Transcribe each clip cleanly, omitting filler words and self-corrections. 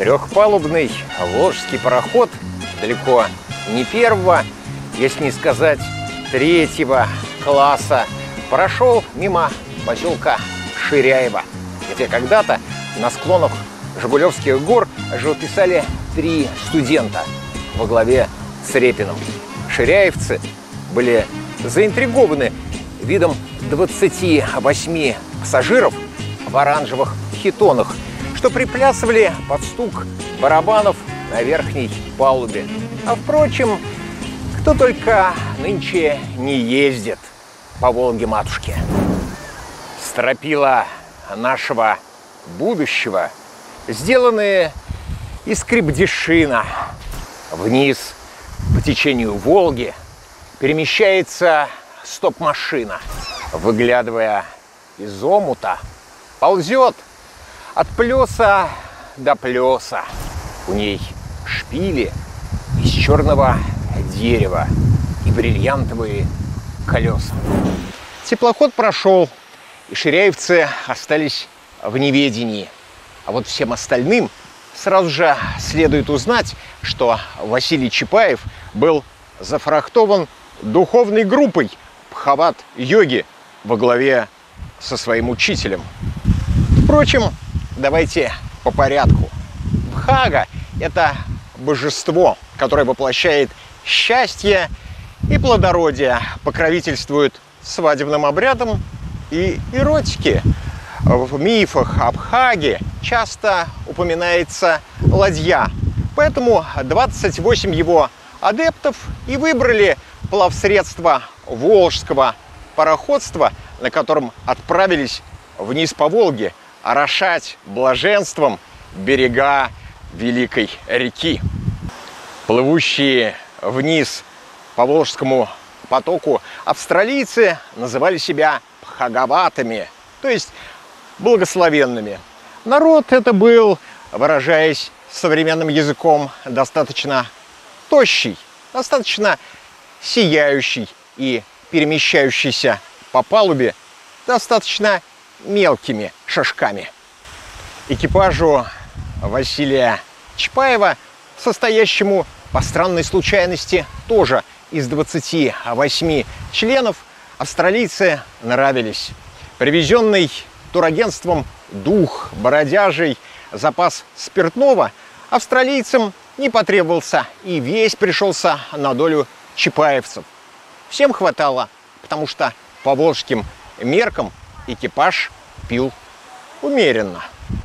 Трехпалубный волжский пароход далеко не первого, если не сказать третьего класса, прошел мимо поселка Ширяево, где когда-то на склонах Жигулевских гор живописали 3 студента во главе с Репиным. Ширяевцы были заинтригованы видом 28 пассажиров в оранжевых хитонах, что приплясывали под стук барабанов на верхней палубе. А впрочем, кто только нынче не ездит по Волге-матушке. Стропила нашего будущего, сделанные из крепдешина. Вниз по течению Волги перемещается стоп-машина. Выглядывая из омута, ползет от плеса до плеса. У ней шпили из черного дерева и бриллиантовые колеса. Теплоход прошел, и ширяевцы остались в неведении. А вот всем остальным сразу же следует узнать, что Василий Чапаев был зафрахтован духовной группой Бхават-йоги во главе со своим учителем. Впрочем, давайте по порядку. Бхага – это божество, которое воплощает счастье и плодородие, покровительствует свадебным обрядам и эротике. В мифах о Бхаге часто упоминается ладья, поэтому 28 его адептов и выбрали плавсредство волжского пароходства, на котором отправились вниз по Волге орошать блаженством берега великой реки. Плывущие вниз по Волжскому потоку австралийцы называли себя бхагаватами, то есть благословенными. Народ это был, выражаясь современным языком, достаточно тощий, достаточно сияющий и перемещающийся по палубе достаточно мелкими шажками. Экипажу Василия Чапаева, состоящему по странной случайности тоже из 28 членов, австралийцы нравились. Привезенный турагентством дух, бродяжий запас спиртного австралийцам не потребовался и весь пришелся на долю чапаевцев. Всем хватало, потому что по волжским меркам экипаж пил умеренно.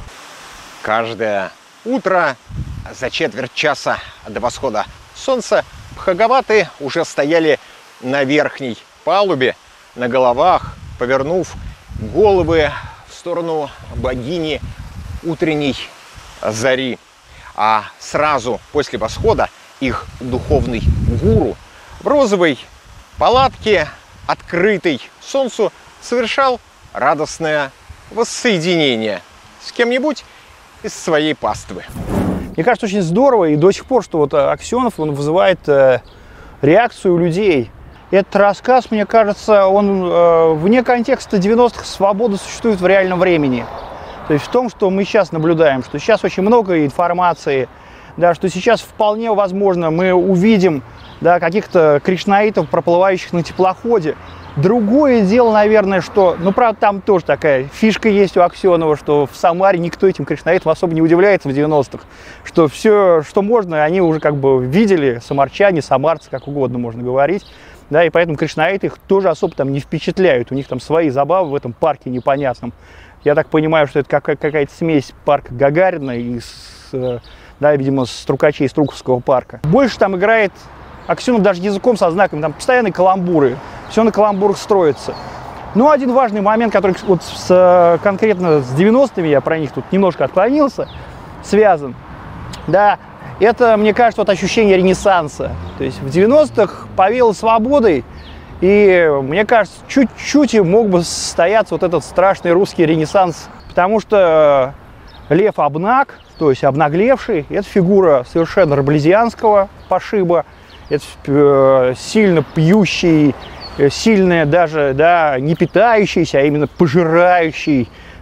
Каждое утро за четверть часа до восхода солнца бхагаваты уже стояли на верхней палубе, на головах, повернув головы в сторону богини утренней зари. А сразу после восхода их духовный гуру в розовой палатке, открытой солнцу, совершал радостное воссоединение с кем-нибудь из своей паствы. Мне кажется, очень здорово и до сих пор, что вот Аксенов, он вызывает реакцию у людей. Этот рассказ, мне кажется, он вне контекста 90-х свобода существует в реальном времени. То есть в том, что мы сейчас наблюдаем, что сейчас очень много информации, да, что сейчас вполне возможно мы увидим, да, каких-то кришнаитов, проплывающих на теплоходе. Другое дело, наверное, что, ну, правда, там тоже такая фишка есть у Аксенова, что в Самаре никто этим кришнаитам особо не удивляется в 90-х, что все, что можно, они уже как бы видели, самарчане, самарцы, как угодно можно говорить, да, и поэтому кришнаиты их тоже особо там не впечатляют, у них там свои забавы в этом парке непонятном. Я так понимаю, что это какая-то смесь парка Гагарина и, да, видимо, Струкачей Струковского парка. Больше там играет Аксенов даже языком со знаками, там постоянные каламбуры, все на каламбурах строится. Но один важный момент, который вот конкретно с 90-ми, я про них тут немножко отклонился, связан, да, это, мне кажется, вот ощущение ренессанса. То есть в 90-х повеяло свободой, и, мне кажется, чуть-чуть мог бы состояться вот этот страшный русский ренессанс, потому что Лев Обнаг, то есть обнаглевший, это фигура совершенно раблезианского пошиба, это сильно пьющий, сильное даже, да, не питающийся, а именно пожирающий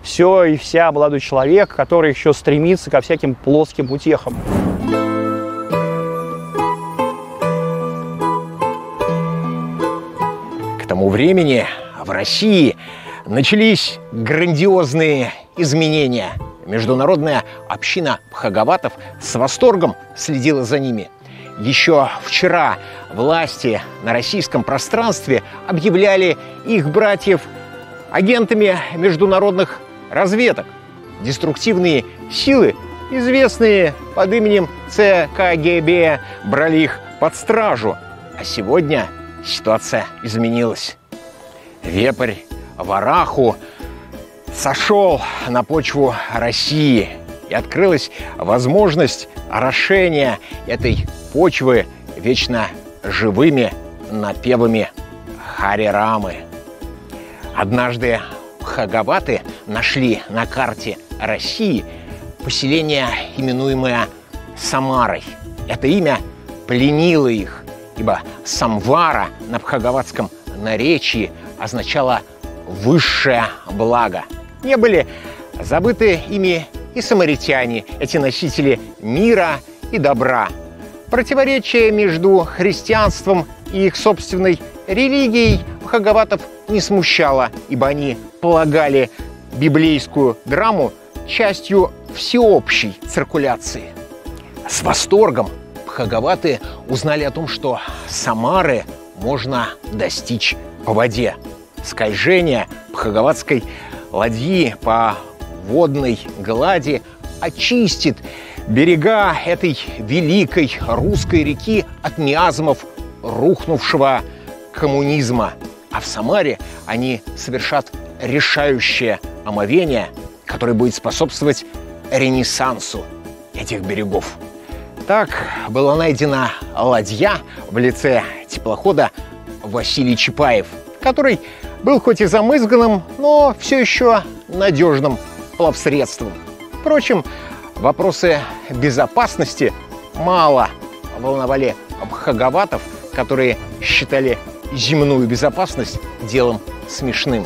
все и вся молодой человек, который еще стремится ко всяким плоским утехам. К тому времени в России начались грандиозные изменения. Международная община бхагаватов с восторгом следила за ними. Еще вчера власти на российском пространстве объявляли их братьев агентами международных разведок. Деструктивные силы, известные под именем ЦКГБ, брали их под стражу. А сегодня ситуация изменилась. Вепрь Вараху сошел на почву России, и открылась возможность орошения этой почвы вечно живыми напевами Хари-Рамы. Однажды бхагаваты нашли на карте России поселение, именуемое Самарой. Это имя пленило их, ибо Самвара на бхагаватском наречии означало «высшее благо». Не были забыты ими и самаритяне, эти носители мира и добра. Противоречие между христианством и их собственной религией бхагаватов не смущало, ибо они полагали библейскую драму частью всеобщей циркуляции. С восторгом бхагаваты узнали о том, что Самары можно достичь по воде. Скольжение бхагаватской ладьи по водной глади очистит берега этой великой русской реки от миазмов рухнувшего коммунизма. А в Самаре они совершат решающее омовение, которое будет способствовать ренессансу этих берегов. Так была найдена ладья в лице теплохода Василий Чапаев, который был хоть и замызганным, но все еще надежным плавсредством. Впрочем, вопросы безопасности мало волновали бхагаватов, которые считали земную безопасность делом смешным.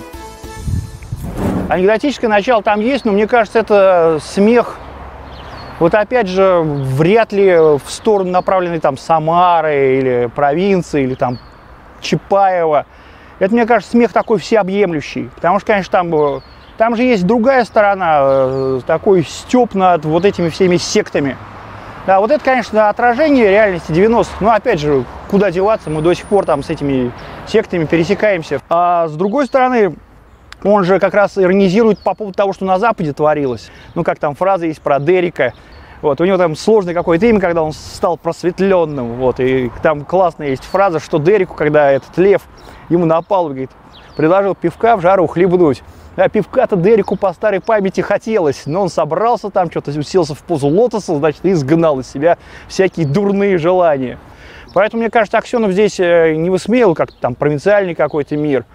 Анекдотическое начало там есть, но мне кажется, это смех, вот опять же, вряд ли в сторону направленной там Самары или провинции, или там Чапаева. Это, мне кажется, смех такой всеобъемлющий, потому что, конечно, там же есть другая сторона, такой стёб над вот этими всеми сектами. Да, вот это, конечно, отражение реальности 90-х, но, опять же, куда деваться, мы до сих пор там с этими сектами пересекаемся. А с другой стороны, он же как раз иронизирует по поводу того, что на Западе творилось. Ну, как там фраза есть про Дерека. Вот, у него там сложное какое-то имя, когда он стал просветленным. Вот, и там классная есть фраза, что Дереку, когда этот лев ему напал, говорит, предложил пивка в жару хлебнуть. А пивка-то Дереку по старой памяти хотелось, но он собрался там, что-то уселся в позу лотоса, значит, и изгнал из себя всякие дурные желания. Поэтому, мне кажется, Аксенов здесь не высмеял как-то там провинциальный какой-то мир,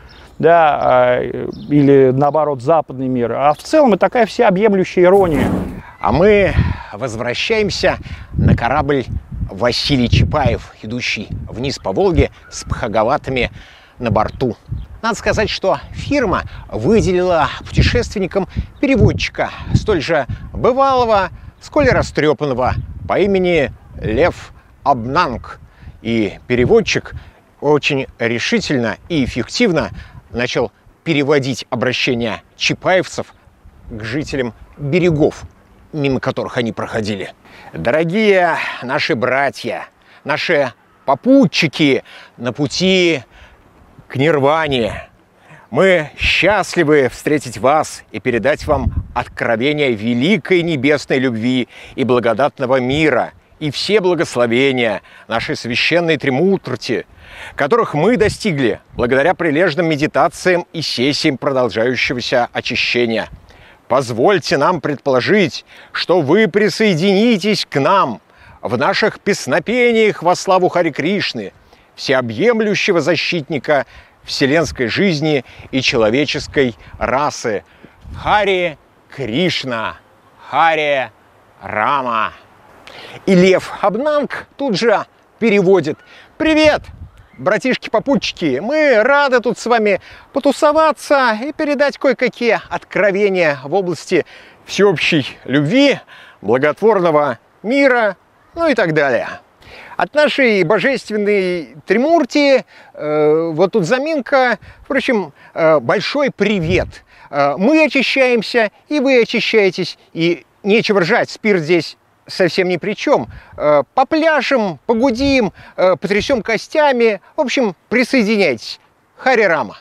да, или наоборот западный мир, а в целом это такая всеобъемлющая ирония. А мы возвращаемся на корабль Василий Чапаев, идущий вниз по Волге с бхагаватами на борту. Надо сказать, что фирма выделила путешественникам переводчика, столь же бывалого, сколь и растрепанного, по имени Лев Абнанг. И переводчик очень решительно и эффективно начал переводить обращения чапаевцев к жителям берегов, мимо которых они проходили. Дорогие наши братья, наши попутчики на пути к нирване, мы счастливы встретить вас и передать вам откровения великой небесной любви и благодатного мира и все благословения нашей священной Тримурти, которых мы достигли благодаря прилежным медитациям и сессиям продолжающегося очищения. Позвольте нам предположить, что вы присоединитесь к нам в наших песнопениях во славу Хари Кришны, всеобъемлющего защитника вселенской жизни и человеческой расы. Хари Кришна, Хари Рама. И Лев Абнанг тут же переводит: «Привет, братишки-попутчики, мы рады тут с вами потусоваться и передать кое-какие откровения в области всеобщей любви, благотворного мира, ну и так далее. От нашей божественной Тримурти, вот тут заминка, впрочем, большой привет. Мы очищаемся, и вы очищаетесь, и нечего ржать, спирт здесь совсем ни при чем. Попляшем, погудим, потрясем костями, в общем, присоединяйтесь. Хари Рама.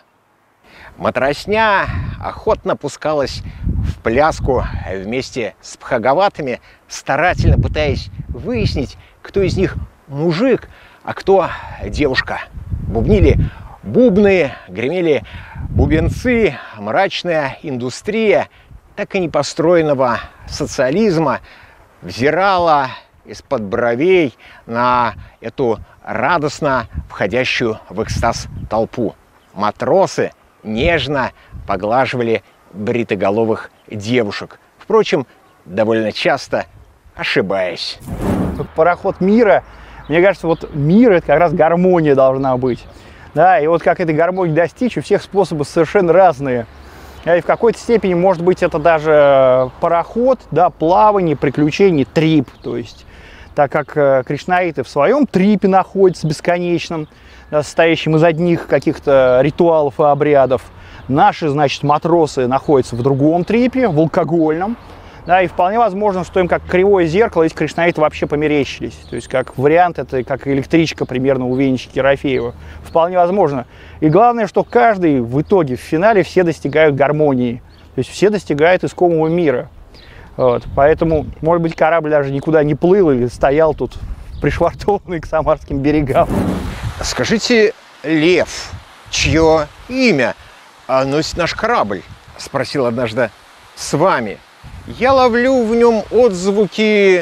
Матросня охотно пускалась в пляску вместе с Бхагаватами, старательно пытаясь выяснить, кто из них мужик, а кто девушка. Бубнили бубны, гремели бубенцы, мрачная индустрия так и не построенного социализма взирала из-под бровей на эту радостно входящую в экстаз толпу. Матросы нежно поглаживали бритоголовых девушек, впрочем, довольно часто ошибаясь. Тут пароход мира, мне кажется, вот мир — это как раз гармония должна быть. Да, и вот как этой гармонии достичь, у всех способы совершенно разные. И в какой-то степени, может быть, это даже пароход, да, плавание, приключение, трип. То есть, так как кришнаиты в своем трипе находятся бесконечном, да, состоящем из одних каких-то ритуалов и обрядов, наши, значит, матросы находятся в другом трипе, в алкогольном. Да, и вполне возможно, что им как кривое зеркало эти кришнаиты вообще померещились. То есть, как вариант, это как электричка примерно у Венечки Ерофеева. Вполне возможно. И главное, что каждый в итоге, в финале, все достигают гармонии. То есть, все достигают искомого мира. Вот. Поэтому, может быть, корабль даже никуда не плыл или стоял тут пришвартованный к самарским берегам. Скажите, Лев, чье имя носит наш корабль? Спросил однажды с вами. Я ловлю в нем отзвуки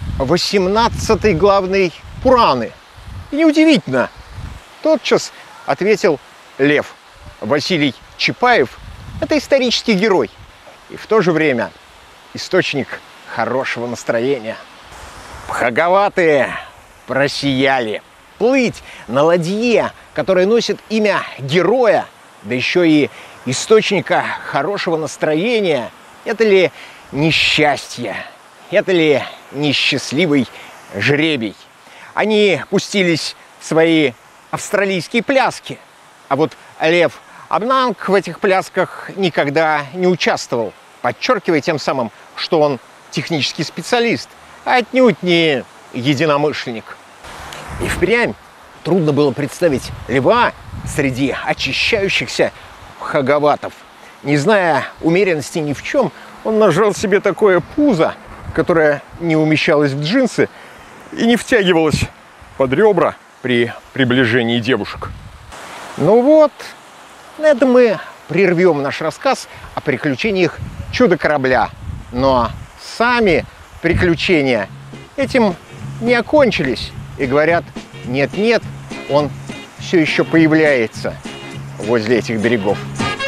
18-й главной Пураны. И неудивительно. Тотчас ответил Лев. Василий Чапаев – это исторический герой. И в то же время источник хорошего настроения. Бхагаваты просияли. Плыть на ладье, которая носит имя героя, да еще и источника хорошего настроения – это ли несчастье, это ли несчастливый жребий? Они пустились в свои австралийские пляски, а вот Лев Обнанг в этих плясках никогда не участвовал, подчеркивая тем самым, что он технический специалист, а отнюдь не единомышленник. И впрямь трудно было представить льва среди очищающихся бхагаватов. Не зная умеренности ни в чем, он нажал себе такое пузо, которое не умещалось в джинсы и не втягивалось под ребра при приближении девушек. Ну вот, на этом мы прервем наш рассказ о приключениях чудо-корабля. Но сами приключения этим не окончились. И говорят, нет-нет, он все еще появляется возле этих берегов.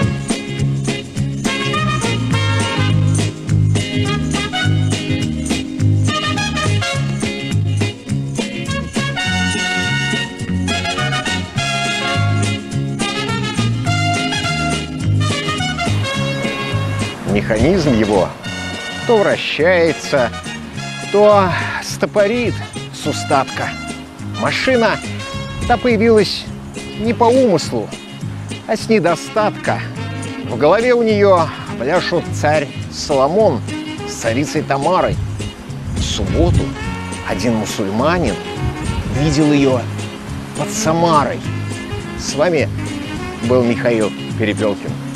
Механизм его то вращается, то стопорит с устатка. Машина та появилась не по умыслу, а с недостатка. В голове у нее пляшут царь Соломон с царицей Тамарой. В субботу один мусульманин видел ее под Самарой. С вами был Михаил Перепелкин.